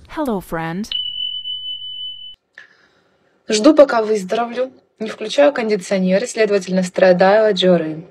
Hello, friend. Жду, пока выздоровлю. Не включаю кондиционер и, следовательно, страдаю от жары.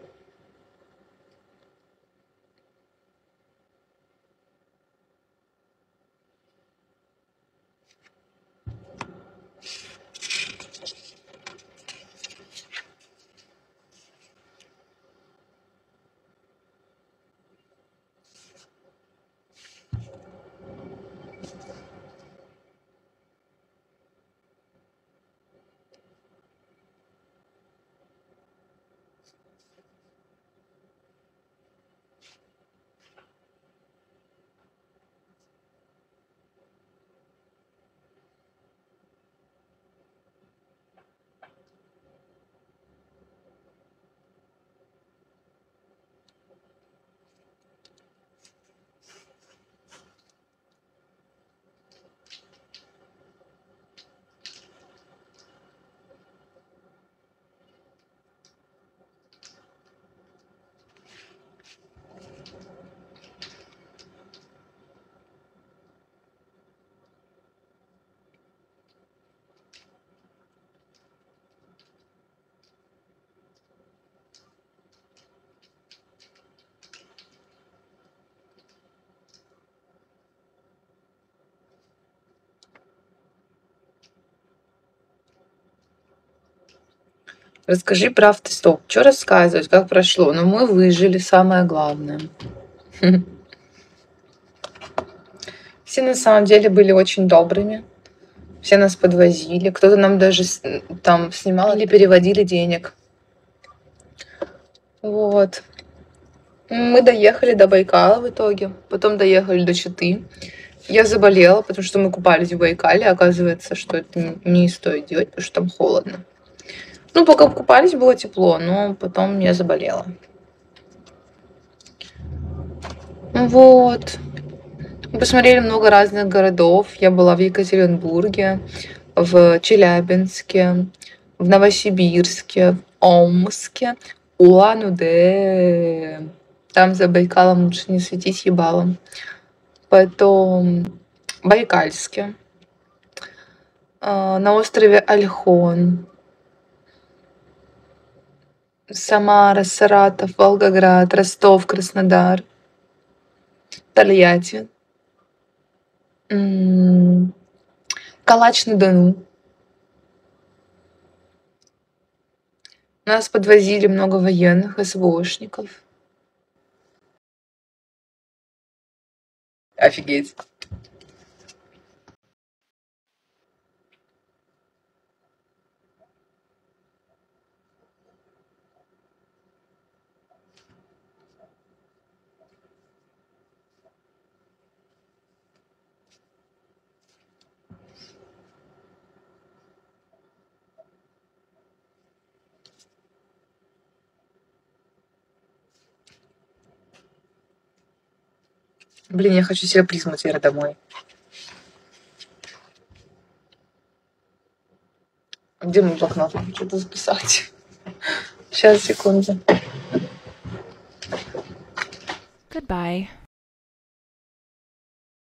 Расскажи про автостоп. Что рассказывать, как прошло? Ну, мы выжили, самое главное. Все на самом деле были очень добрыми. Все нас подвозили. Кто-то нам даже там снимал или переводили денег. Вот. Мы доехали до Байкала в итоге. Потом доехали до Читы. Я заболела, потому что мы купались в Байкале. Оказывается, что это не стоит делать, потому что там холодно. Ну, пока купались, было тепло, но потом я заболела. Вот. Мы посмотрели много разных городов. Я была в Екатеринбурге, в Челябинске, в Новосибирске, в Омске, Улан-Удэ. Там за Байкалом лучше не светить ебалом. Потом Байкальске, на острове Ольхон, Самара, Саратов, Волгоград, Ростов, Краснодар, Тольятти, Калач-на-Дону. Нас подвозили много военных, СВОшников. Офигеть. Блин, я хочу себе призму теперь домой. Где мой блокнот? Что-то записать. Сейчас, секунду. Goodbye.